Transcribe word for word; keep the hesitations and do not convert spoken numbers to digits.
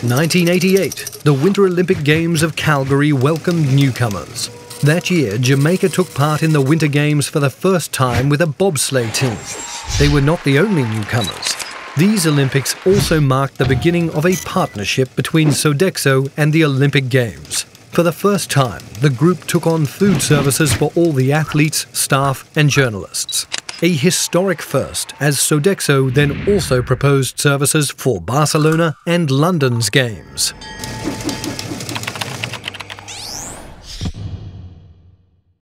nineteen eighty-eight, the Winter Olympic Games of Calgary welcomed newcomers. That year, Jamaica took part in the Winter Games for the first time with a bobsleigh team. They were not the only newcomers. These Olympics also marked the beginning of a partnership between Sodexo and the Olympic Games. For the first time, the group took on food services for all the athletes, staff and journalists. A historic first, as Sodexo then also proposed services for Barcelona and London's Games.